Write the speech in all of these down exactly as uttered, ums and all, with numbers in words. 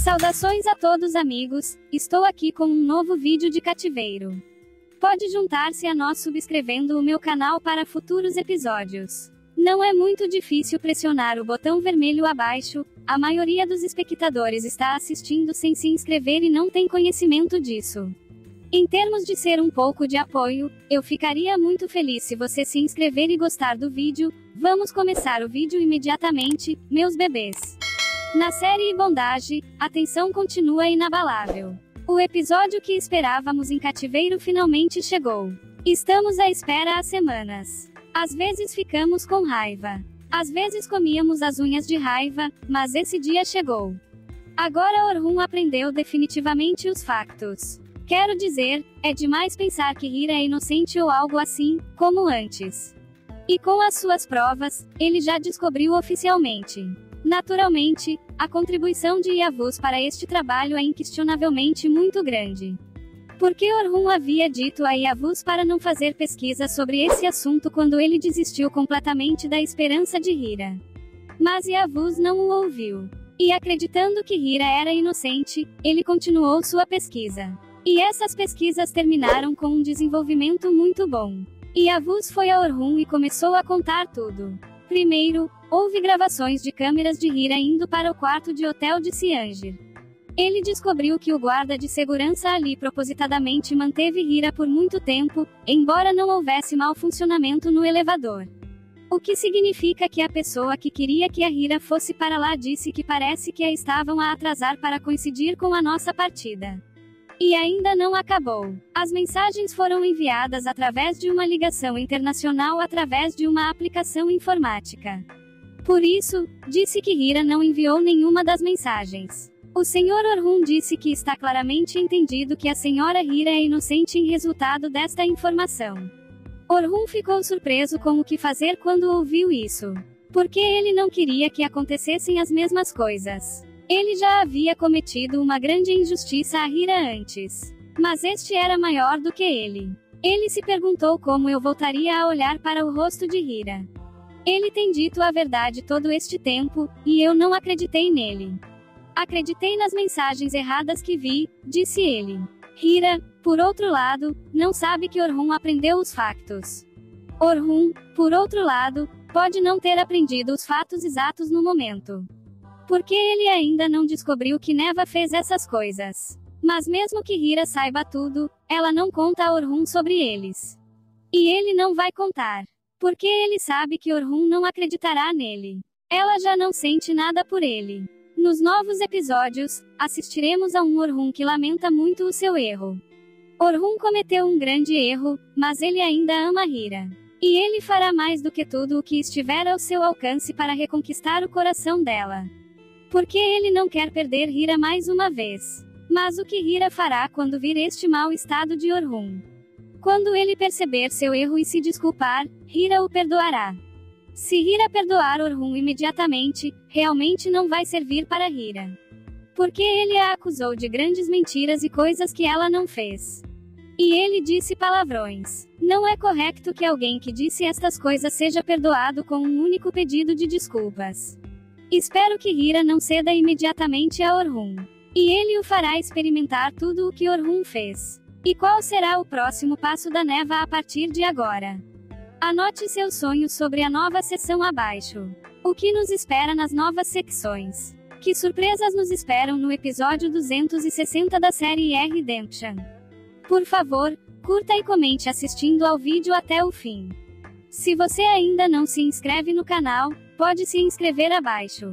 Saudações a todos amigos, estou aqui com um novo vídeo de cativeiro. Pode juntar-se a nós subscrevendo o meu canal para futuros episódios. Não é muito difícil pressionar o botão vermelho abaixo, a maioria dos espectadores está assistindo sem se inscrever e não tem conhecimento disso. Em termos de ser um pouco de apoio, eu ficaria muito feliz se você se inscrever e gostar do vídeo. Vamos começar o vídeo imediatamente, meus bebês. Na série Bondage, a tensão continua inabalável. O episódio que esperávamos em cativeiro finalmente chegou. Estamos à espera há semanas. Às vezes ficamos com raiva. Às vezes comíamos as unhas de raiva, mas esse dia chegou. Agora Orhun aprendeu definitivamente os factos. Quero dizer, é demais pensar que Hira é inocente ou algo assim, como antes. E com as suas provas, ele já descobriu oficialmente. Naturalmente, a contribuição de Yavuz para este trabalho é inquestionavelmente muito grande. Porque Orhun havia dito a Yavuz para não fazer pesquisa sobre esse assunto quando ele desistiu completamente da esperança de Hira. Mas Yavuz não o ouviu. E acreditando que Hira era inocente, ele continuou sua pesquisa. E essas pesquisas terminaram com um desenvolvimento muito bom. Yavuz foi a Orhun e começou a contar tudo. Primeiro, houve gravações de câmeras de Hira indo para o quarto de hotel de Ciangir. Ele descobriu que o guarda de segurança ali propositadamente manteve Hira por muito tempo, embora não houvesse mau funcionamento no elevador. O que significa que a pessoa que queria que a Hira fosse para lá disse que parece que a estavam a atrasar para coincidir com a nossa partida. E ainda não acabou. As mensagens foram enviadas através de uma ligação internacional através de uma aplicação informática. Por isso, disse que Hira não enviou nenhuma das mensagens. O senhor Orhun disse que está claramente entendido que a senhora Hira é inocente em resultado desta informação. Orhun ficou surpreso com o que fazer quando ouviu isso. Porque ele não queria que acontecessem as mesmas coisas. Ele já havia cometido uma grande injustiça a Hira antes. Mas este era maior do que ele. Ele se perguntou como eu voltaria a olhar para o rosto de Hira. Ele tem dito a verdade todo este tempo, e eu não acreditei nele. Acreditei nas mensagens erradas que vi, disse ele. Hira, por outro lado, não sabe que Orhun aprendeu os factos. Orhun, por outro lado, pode não ter aprendido os fatos exatos no momento. Porque ele ainda não descobriu que Neva fez essas coisas. Mas mesmo que Hira saiba tudo, ela não conta a Orhun sobre eles. E ele não vai contar. Porque ele sabe que Orhun não acreditará nele. Ela já não sente nada por ele. Nos novos episódios, assistiremos a um Orhun que lamenta muito o seu erro. Orhun cometeu um grande erro, mas ele ainda ama Hira. E ele fará mais do que tudo o que estiver ao seu alcance para reconquistar o coração dela. Porque ele não quer perder Hira mais uma vez. Mas o que Hira fará quando vir este mau estado de Orhun? Quando ele perceber seu erro e se desculpar, Hira o perdoará. Se Hira perdoar Orhun imediatamente, realmente não vai servir para Hira. Porque ele a acusou de grandes mentiras e coisas que ela não fez. E ele disse palavrões. Não é correto que alguém que disse estas coisas seja perdoado com um único pedido de desculpas. Espero que Hira não ceda imediatamente a Orhun. E ele o fará experimentar tudo o que Orhun fez. E qual será o próximo passo da Neva a partir de agora? Anote seus sonhos sobre a nova seção abaixo. O que nos espera nas novas secções? Que surpresas nos esperam no episódio duzentos e sessenta da série Redemption? Por favor, curta e comente assistindo ao vídeo até o fim. Se você ainda não se inscreve no canal, pode se inscrever abaixo.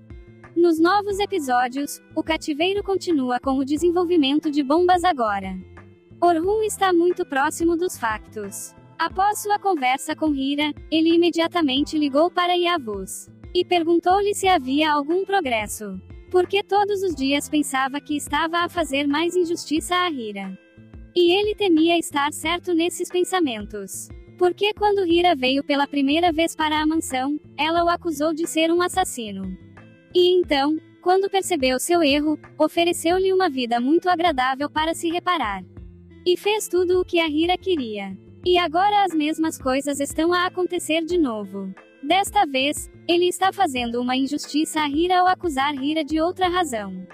Nos novos episódios, o cativeiro continua com o desenvolvimento de bombas agora. Orhun está muito próximo dos factos. Após sua conversa com Hira, ele imediatamente ligou para Yavuz. E perguntou-lhe se havia algum progresso. Porque todos os dias pensava que estava a fazer mais injustiça a Hira. E ele temia estar certo nesses pensamentos. Porque quando Hira veio pela primeira vez para a mansão, ela o acusou de ser um assassino. E então, quando percebeu seu erro, ofereceu-lhe uma vida muito agradável para se reparar. E fez tudo o que a Hira queria. E agora as mesmas coisas estão a acontecer de novo. Desta vez, ele está fazendo uma injustiça a Hira ao acusar Hira de outra razão.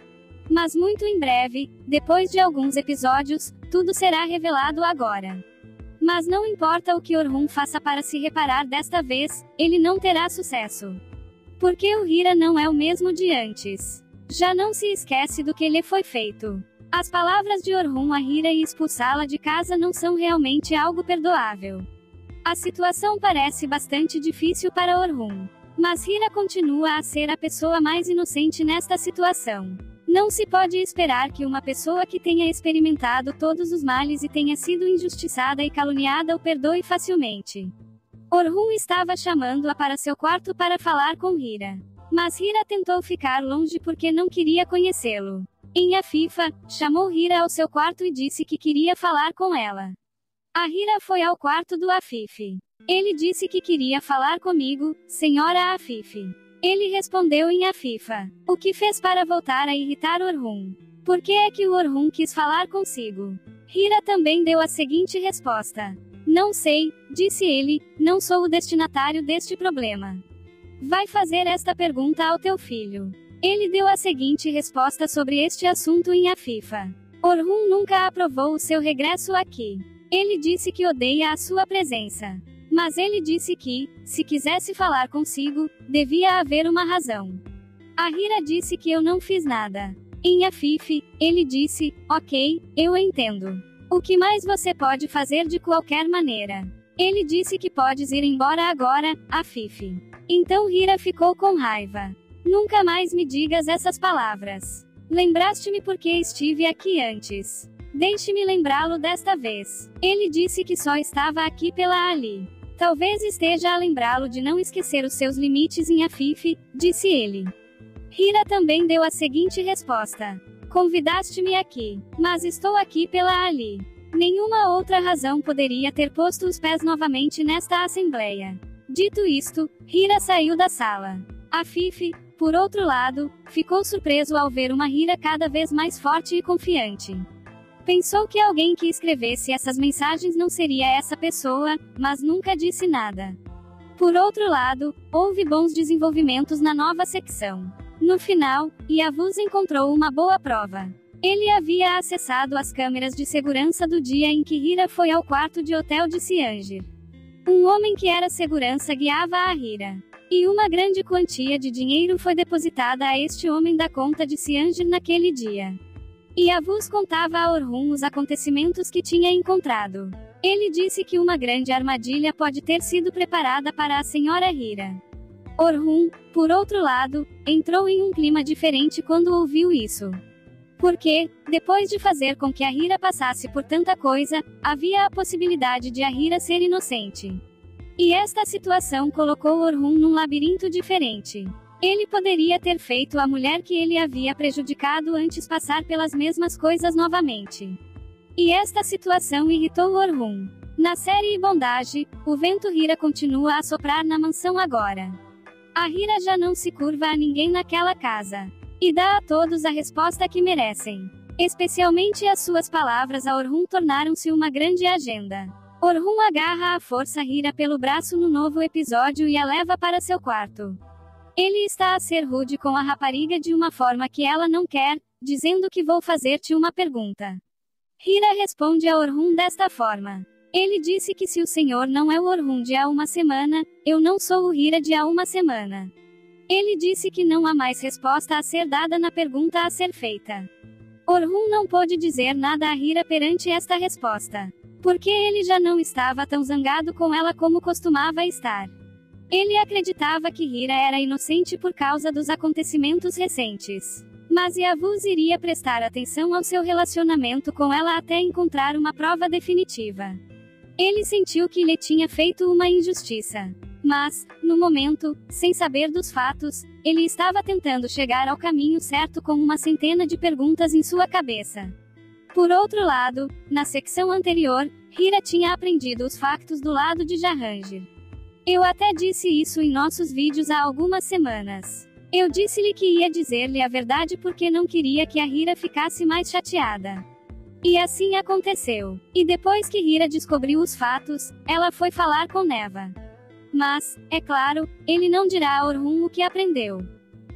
Mas muito em breve, depois de alguns episódios, tudo será revelado agora. Mas não importa o que Orhun faça para se reparar desta vez, ele não terá sucesso. Porque o Hira não é o mesmo de antes. Já não se esquece do que lhe foi feito. As palavras de Orhun a Hira e expulsá-la de casa não são realmente algo perdoável. A situação parece bastante difícil para Orhun. Mas Hira continua a ser a pessoa mais inocente nesta situação. Não se pode esperar que uma pessoa que tenha experimentado todos os males e tenha sido injustiçada e caluniada o perdoe facilmente. Orhun estava chamando-a para seu quarto para falar com Hira. Mas Hira tentou ficar longe porque não queria conhecê-lo. Em Afifa, chamou Hira ao seu quarto e disse que queria falar com ela. A Hira foi ao quarto do Afif. Ele disse que queria falar comigo, senhora Afif. Ele respondeu em Afifa. O que fez para voltar a irritar Orhun? Por que é que o Orhun quis falar consigo? Hira também deu a seguinte resposta. Não sei, disse ele, não sou o destinatário deste problema. Vai fazer esta pergunta ao teu filho. Ele deu a seguinte resposta sobre este assunto em Afifa. Orhun nunca aprovou o seu regresso aqui. Ele disse que odeia a sua presença. Mas ele disse que, se quisesse falar consigo, devia haver uma razão. A Hira disse que eu não fiz nada. Em Afif, ele disse, ok, eu entendo. O que mais você pode fazer de qualquer maneira? Ele disse que podes ir embora agora, Afif. Então Hira ficou com raiva. Nunca mais me digas essas palavras. Lembraste-me porque estive aqui antes. Deixe-me lembrá-lo desta vez. Ele disse que só estava aqui pela Ali. Talvez esteja a lembrá-lo de não esquecer os seus limites em Afif, disse ele. Hira também deu a seguinte resposta. Convidaste-me aqui, mas estou aqui pela Ali. Nenhuma outra razão poderia ter posto os pés novamente nesta assembleia. Dito isto, Hira saiu da sala. Afif, por outro lado, ficou surpreso ao ver uma Hira cada vez mais forte e confiante. Pensou que alguém que escrevesse essas mensagens não seria essa pessoa, mas nunca disse nada. Por outro lado, houve bons desenvolvimentos na nova secção. No final, Yavuz encontrou uma boa prova. Ele havia acessado as câmeras de segurança do dia em que Hira foi ao quarto de hotel de Ciangir. Um homem que era segurança guiava a Hira. E uma grande quantia de dinheiro foi depositada a este homem da conta de Ciangir naquele dia. Yavuz contava a Orhun os acontecimentos que tinha encontrado. Ele disse que uma grande armadilha pode ter sido preparada para a senhora Hira. Orhun, por outro lado, entrou em um clima diferente quando ouviu isso. Porque, depois de fazer com que a Hira passasse por tanta coisa, havia a possibilidade de a Hira ser inocente. E esta situação colocou Orhun num labirinto diferente. Ele poderia ter feito a mulher que ele havia prejudicado antes passar pelas mesmas coisas novamente. E esta situação irritou Orhun. Na série Bondage, o vento Hira continua a soprar na mansão agora. A Hira já não se curva a ninguém naquela casa. E dá a todos a resposta que merecem. Especialmente as suas palavras a Orhun tornaram-se uma grande agenda. Orhun agarra à força Hira pelo braço no novo episódio e a leva para seu quarto. Ele está a ser rude com a rapariga de uma forma que ela não quer, dizendo que vou fazer-te uma pergunta. Hira responde a Orhun desta forma. Ele disse que se o senhor não é o Orhun de há uma semana, eu não sou o Hira de há uma semana. Ele disse que não há mais resposta a ser dada na pergunta a ser feita. Orhun não pôde dizer nada a Hira perante esta resposta. Porque ele já não estava tão zangado com ela como costumava estar. Ele acreditava que Hira era inocente por causa dos acontecimentos recentes. Mas Yavuz iria prestar atenção ao seu relacionamento com ela até encontrar uma prova definitiva. Ele sentiu que lhe tinha feito uma injustiça. Mas, no momento, sem saber dos fatos, ele estava tentando chegar ao caminho certo com uma centena de perguntas em sua cabeça. Por outro lado, na secção anterior, Hira tinha aprendido os factos do lado de Jahangir. Eu até disse isso em nossos vídeos há algumas semanas. Eu disse-lhe que ia dizer-lhe a verdade porque não queria que a Hira ficasse mais chateada. E assim aconteceu. E depois que Hira descobriu os fatos, ela foi falar com Neva. Mas, é claro, ele não dirá a Orhun o que aprendeu.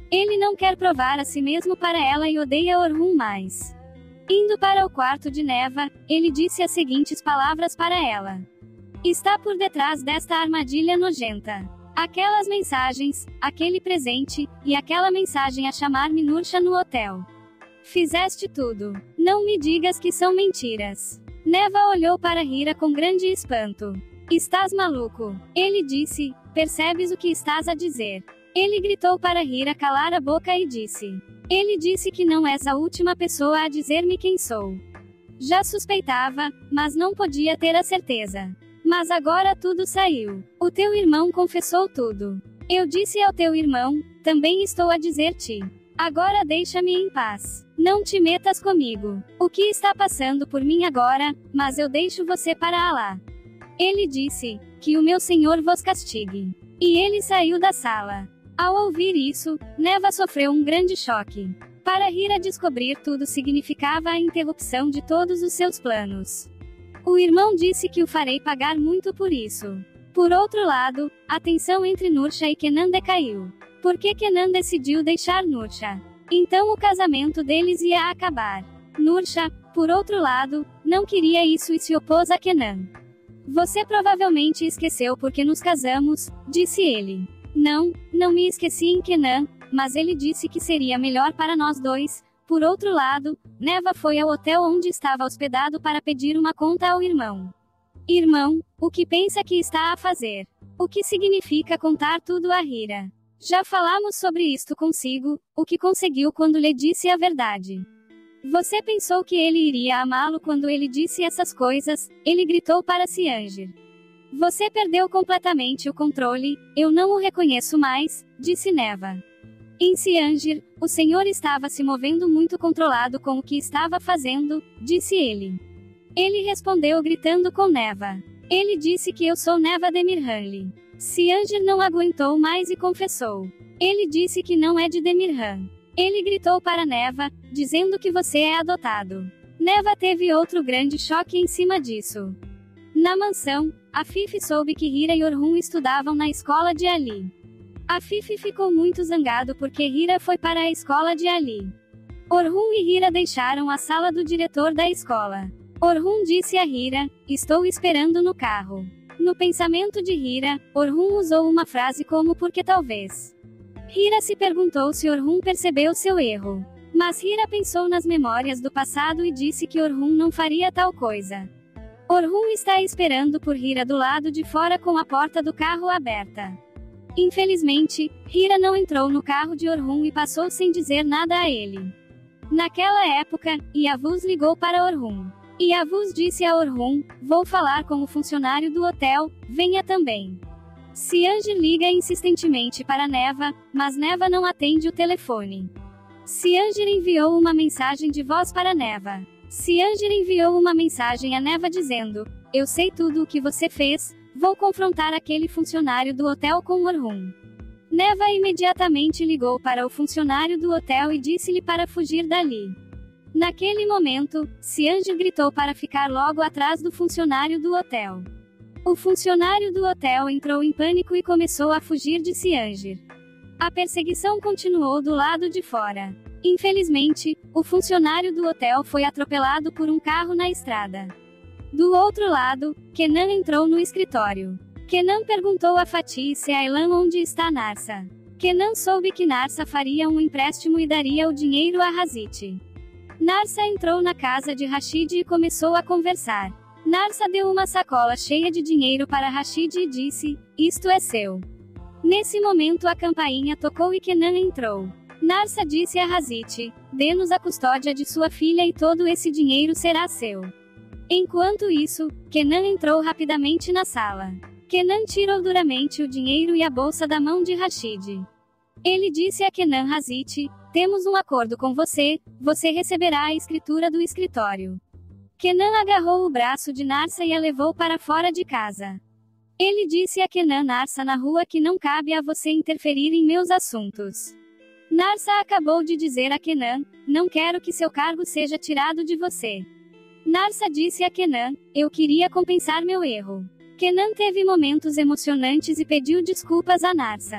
Ele não quer provar a si mesmo para ela e odeia Orhun mais. Indo para o quarto de Neva, ele disse as seguintes palavras para ela. Está por detrás desta armadilha nojenta. Aquelas mensagens, aquele presente, e aquela mensagem a chamar-me Nursha no hotel. Fizeste tudo. Não me digas que são mentiras. Neva olhou para Hira com grande espanto. Estás maluco? Ele disse, percebes o que estás a dizer? Ele gritou para Hira calar a boca e disse. Ele disse que não és a última pessoa a dizer-me quem sou. Já suspeitava, mas não podia ter a certeza. Mas agora tudo saiu. O teu irmão confessou tudo. Eu disse ao teu irmão, também estou a dizer-te. Agora deixa-me em paz. Não te metas comigo. O que está passando por mim agora, mas eu deixo você para Alá. Ele disse, que o meu senhor vos castigue. E ele saiu da sala. Ao ouvir isso, Neva sofreu um grande choque. Para Hira descobrir tudo significava a interrupção de todos os seus planos. O irmão disse que o farei pagar muito por isso. Por outro lado, a tensão entre Nursha e Kenan decaiu. Porque Kenan decidiu deixar Nursha. Então o casamento deles ia acabar. Nursha, por outro lado, não queria isso e se opôs a Kenan. Você provavelmente esqueceu porque nos casamos, disse ele. Não, não me esqueci em Kenan, mas ele disse que seria melhor para nós dois. Por outro lado, Neva foi ao hotel onde estava hospedado para pedir uma conta ao irmão. Irmão, o que pensa que está a fazer? O que significa contar tudo a Hira? Já falamos sobre isto consigo, o que conseguiu quando lhe disse a verdade. Você pensou que ele iria amá-lo quando ele disse essas coisas? Ele gritou para Siangir. Você perdeu completamente o controle, eu não o reconheço mais, disse Neva. Em Siangir, o senhor estava se movendo muito controlado com o que estava fazendo, disse ele. Ele respondeu gritando com Neva. Ele disse que eu sou Neva Demirhanli. Siangir não aguentou mais e confessou. Ele disse que não é de Demirhan. Ele gritou para Neva, dizendo que você é adotado. Neva teve outro grande choque em cima disso. Na mansão, Afif soube que Hira e Orhun estudavam na escola de Ali. Afif ficou muito zangado porque Hira foi para a escola de Ali. Orhun e Hira deixaram a sala do diretor da escola. Orhun disse a Hira, estou esperando no carro. No pensamento de Hira, Orhun usou uma frase como porque talvez. Hira se perguntou se Orhun percebeu seu erro. Mas Hira pensou nas memórias do passado e disse que Orhun não faria tal coisa. Orhun está esperando por Hira do lado de fora com a porta do carro aberta. Infelizmente, Hira não entrou no carro de Orhun e passou sem dizer nada a ele. Naquela época, Yavuz ligou para Orhun. Yavuz disse a Orhun, vou falar com o funcionário do hotel, venha também. Siangir liga insistentemente para Neva, mas Neva não atende o telefone. Siangir enviou uma mensagem de voz para Neva. Siangir enviou uma mensagem a Neva dizendo, eu sei tudo o que você fez, vou confrontar aquele funcionário do hotel com Orhun. Neva imediatamente ligou para o funcionário do hotel e disse-lhe para fugir dali. Naquele momento, Siangir gritou para ficar logo atrás do funcionário do hotel. O funcionário do hotel entrou em pânico e começou a fugir de Siangir. A perseguição continuou do lado de fora. Infelizmente, o funcionário do hotel foi atropelado por um carro na estrada. Do outro lado, Kenan entrou no escritório. Kenan perguntou a Fatih e Seailan onde está Narsa. Kenan soube que Narsa faria um empréstimo e daria o dinheiro a Hazit. Narsa entrou na casa de Rashid e começou a conversar. Narsa deu uma sacola cheia de dinheiro para Rashid e disse, isto é seu. Nesse momento a campainha tocou e Kenan entrou. Narsa disse a Hazit, dê-nos a custódia de sua filha e todo esse dinheiro será seu. Enquanto isso, Kenan entrou rapidamente na sala. Kenan tirou duramente o dinheiro e a bolsa da mão de Rashid. Ele disse a Kenan Hazit, temos um acordo com você, você receberá a escritura do escritório. Kenan agarrou o braço de Narsa e a levou para fora de casa. Ele disse a Kenan Narsa na rua que não cabe a você interferir em meus assuntos. Narsa acabou de dizer a Kenan, não quero que seu cargo seja tirado de você. Narsa disse a Kenan, eu queria compensar meu erro. Kenan teve momentos emocionantes e pediu desculpas a Narsa.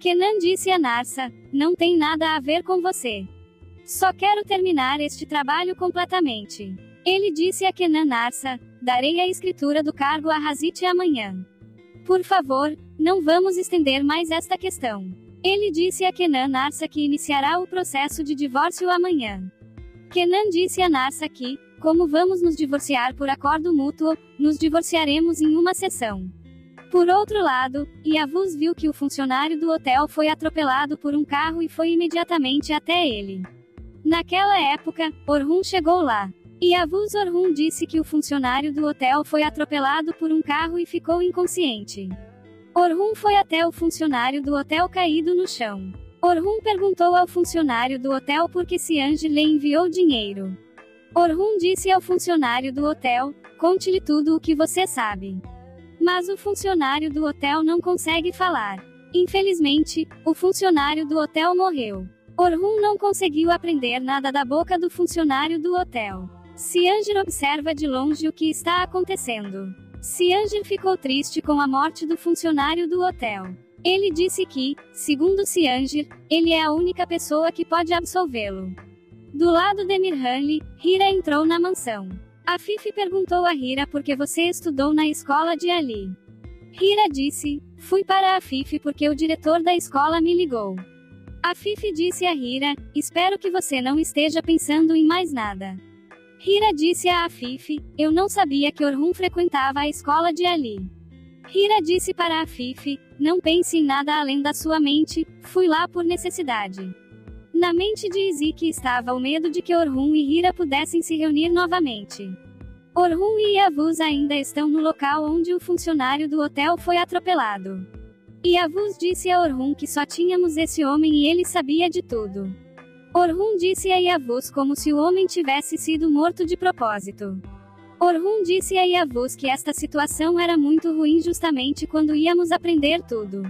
Kenan disse a Narsa: não tem nada a ver com você. Só quero terminar este trabalho completamente. Ele disse a Kenan: Narsa, darei a escritura do cargo a Hazit amanhã. Por favor, não vamos estender mais esta questão. Ele disse a Kenan Narsa que iniciará o processo de divórcio amanhã. Kenan disse a Narsa que, como vamos nos divorciar por acordo mútuo, nos divorciaremos em uma sessão. Por outro lado, Yavuz viu que o funcionário do hotel foi atropelado por um carro e foi imediatamente até ele. Naquela época, Orhun chegou lá. Yavuz Orhun disse que o funcionário do hotel foi atropelado por um carro e ficou inconsciente. Orhun foi até o funcionário do hotel caído no chão. Orhun perguntou ao funcionário do hotel por que Siange lhe enviou dinheiro. Orhun disse ao funcionário do hotel: conte-lhe tudo o que você sabe. Mas o funcionário do hotel não consegue falar. Infelizmente, o funcionário do hotel morreu. Orhun não conseguiu aprender nada da boca do funcionário do hotel. Sianger observa de longe o que está acontecendo. Sianger ficou triste com a morte do funcionário do hotel. Ele disse que, segundo Sianger, ele é a única pessoa que pode absolvê-lo. Do lado de Mirhanli, Hira entrou na mansão. Afif perguntou a Hira por que você estudou na escola de Ali. Hira disse: fui para Afif porque o diretor da escola me ligou. Afif disse a Hira: espero que você não esteja pensando em mais nada. Hira disse a Afif: eu não sabia que Orhun frequentava a escola de Ali. Hira disse para Afif: não pense em nada além da sua mente, fui lá por necessidade. Na mente de Izik estava o medo de que Orhun e Hira pudessem se reunir novamente. Orhun e Yavuz ainda estão no local onde o funcionário do hotel foi atropelado. Yavuz disse a Orhun que só tínhamos esse homem e ele sabia de tudo. Orhun disse a Yavuz como se o homem tivesse sido morto de propósito. Orhun disse a Yavuz que esta situação era muito ruim justamente quando íamos aprender tudo.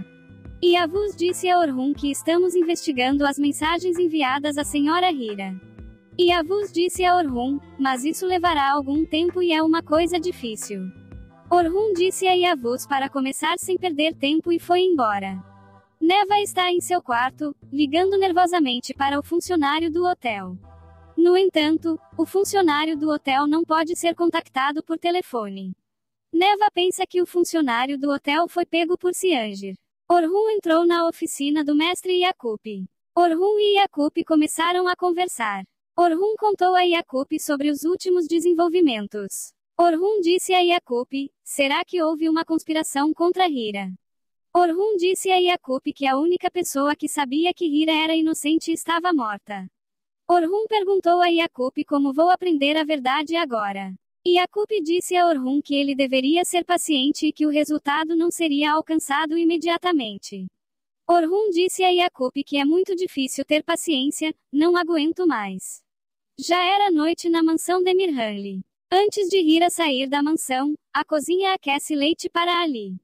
Yavuz disse a Orhun que estamos investigando as mensagens enviadas à senhora Hira. Yavuz disse a Orhun: mas isso levará algum tempo e é uma coisa difícil. Orhun disse a Yavuz para começar sem perder tempo e foi embora. Neva está em seu quarto, ligando nervosamente para o funcionário do hotel. No entanto, o funcionário do hotel não pode ser contactado por telefone. Neva pensa que o funcionário do hotel foi pego por Sianger. Orhun entrou na oficina do mestre Yakup. Orhun e Yakup começaram a conversar. Orhun contou a Yakup sobre os últimos desenvolvimentos. Orhun disse a Yakup: será que houve uma conspiração contra Hira? Orhun disse a Yakup que a única pessoa que sabia que Hira era inocente estava morta. Orhun perguntou a Yakup como vou aprender a verdade agora. Yakup disse a Orhun que ele deveria ser paciente e que o resultado não seria alcançado imediatamente. Orhun disse a Yakup que é muito difícil ter paciência, não aguento mais. Já era noite na mansão de Mirhanli. Antes de Hira sair da mansão, a cozinha aquece leite para Ali.